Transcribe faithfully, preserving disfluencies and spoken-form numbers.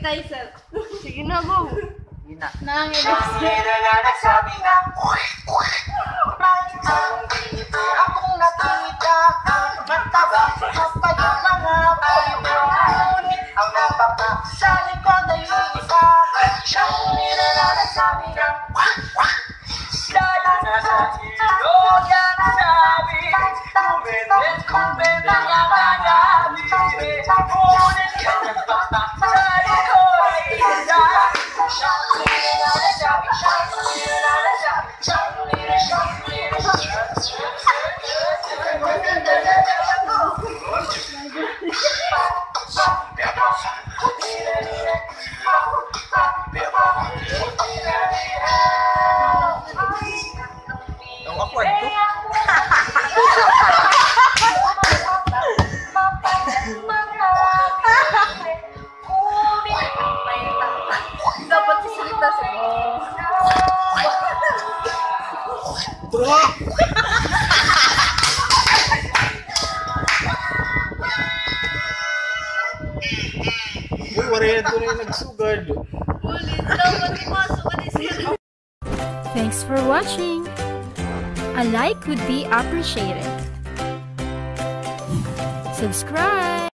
tayo, sir. Sige na, go. Sige na. Nangyayon na nagsabi na ang dito akong nakita mataba kapayo mga payo ngunit ang napapa sa likod ay isa siyang nila na nagsabi na dala na sa ilog yan sabi kumilit kumilit ang hanapin ngunit kanyang papa sa likod ay isa siyang nila na nagsabi siyang nila na nagsabi siyang nila siyang nila ang awkward to. dapat isalita sa mo. Uy, wala ito rin nagsugad. Ulit, dapat imasok ka ni sir. Thanks for watching. A like would be appreciated. Subscribe.